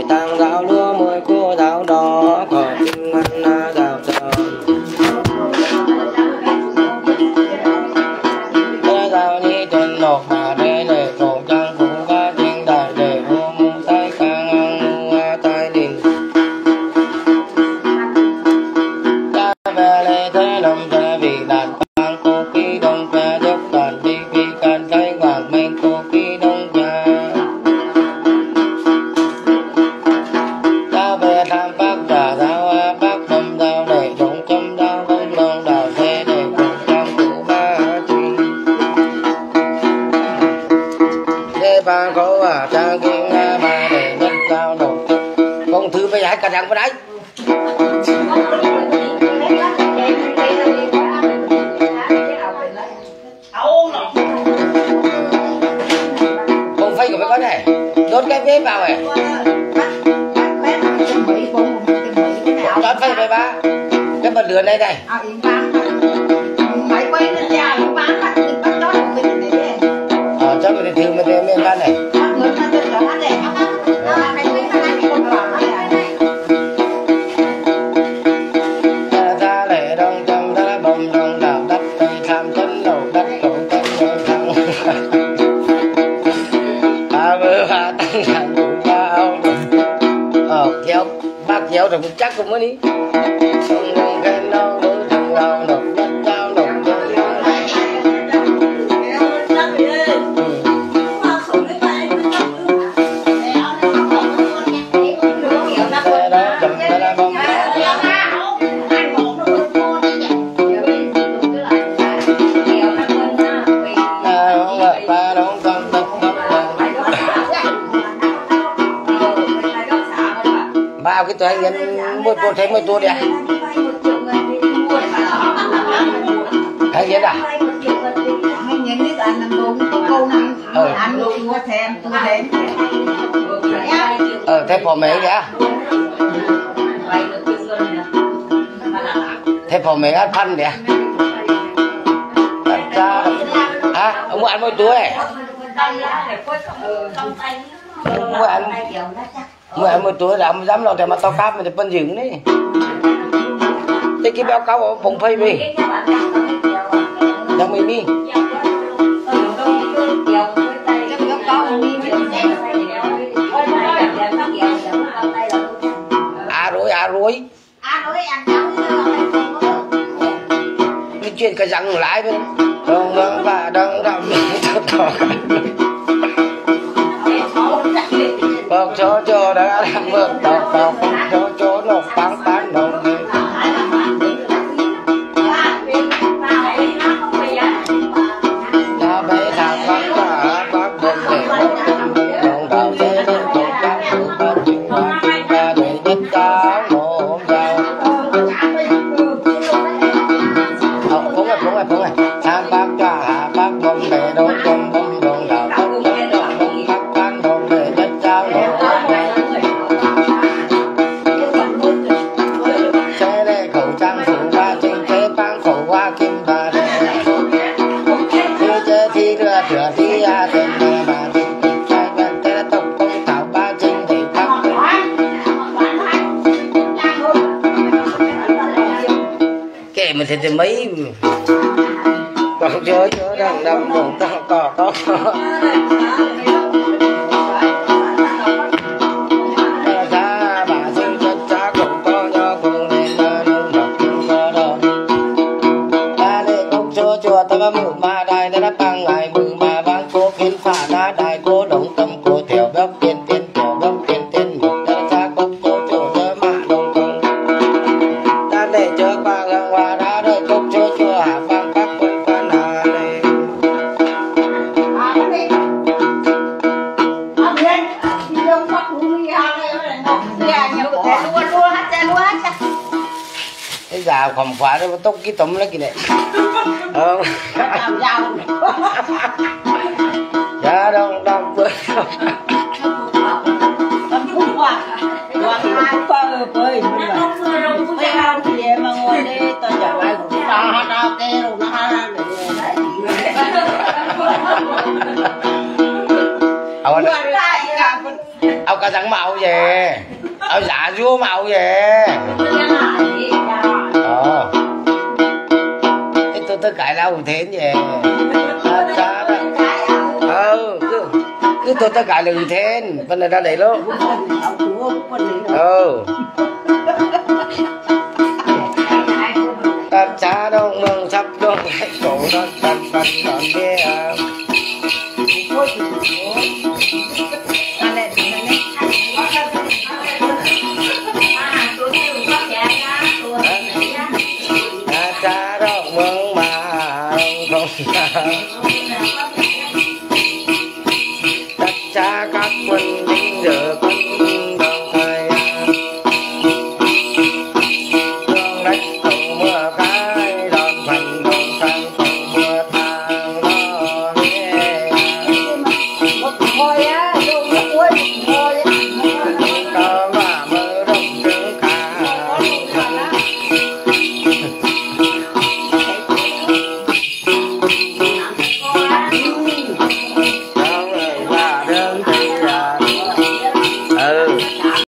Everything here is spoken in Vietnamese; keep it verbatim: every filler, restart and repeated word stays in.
mười tang gạo lúa mười cô giáo đó có tiếng ăn gạo tròn cái gạo đi trên nộp mà để để cổ trang cũng có tiếng đại để mua mua tay càng ăn mua tay đình ta về lệ thế lòng thế vì đàn băng cô khi đông về dốc đàn đi khi cần thấy hoàng minh cô khi đông về ta về tham bác trả giáo bác tâm đau để chống châm đau không lòng đào thế để cùng trong cụ ba trình thế ba có à cha kinh ba để nhân cao đầu công thứ với hai cả răng vào đấy không phây của mấy con này đốt cái bếp vào này đốt phây với ba cái bật lửa đây này ờ cho mình thử mình thêm lên này ta lệ đông tâm ta bồng đông đảo đất tây tham chân đầu đất cầu chân thăng ba bơ ba tăng thẳng cũng ba ông ờ kéo bác kéo rồi cũng chắc cũng mới đi sông đông cái đâu đối thằng nào nộp đất trao nộp chân bao cái tuổi nhân một tuổi thêm một tuổi đi à hay nhân à ờ thêm phò mẹ kìa thêm phò mẹ ăn phân kìa à ông mua ăn mỗi tuổi ông mua ăn mua ăn mỗi tuổi là ông dám lo thì mà tao cáp mình thì phân dưỡng đấy thế cái béo cao ở phòng phây đi đang mì mi à rồi à rồi cái chuyện cái răng lại bên đông vâng và đông đông bọc cho cho đã làm bước đọc đọc cho cho nó phán phán đầu ta bé thằng con cả bác bông để đồng đầu thế nên không chắc được bao nhiêu ba để nhất cao một giàu không phúng rồi phúng rồi phúng rồi tham bác cả bác bông để đâu trong bông đồng đầu không trong trong bông bác can đồng để nhất cao một xe đây khẩu trang phủ ba trên thế băng khẩu hoa kim bà đây thi chơi thi đưa thừa thi à tên mẹ bà thi trai bên thế tộc công thảo ba trên thì bác kể mình thì thì mấy còn chơi chơi đang đâm đồng tao cỏ có ra bà sinh chất cha cũng có nhau cùng nên là đông đọc cũng có đâu ta để công chúa chùa ta mù ma đài để đáp bằng ngày mừng mà vang cô kiến phá na đài cô đồng tâm cô tiểu béo tiên tiên tiểu béo tiên tiên một ta cha công cô chùa nhớ mà đồng công ta để chơi qua gần hoa đã đợi công chúa chùa hạ vang các quân quan hà này cái già khỏng khóa đó tóc cái tấm lấy kì này không dạ đông đông bơi ông cả chẳng màu về ở dạ vua màu về ờ tôi tôi cãi đâu thế về ừ cứ cứ tôi tôi cãi đừng thế bên này ra đấy luôn ừ ta cha đông mừng sắp đông cái cổ đó đặt đặt đón đi à cha đông mừng mà không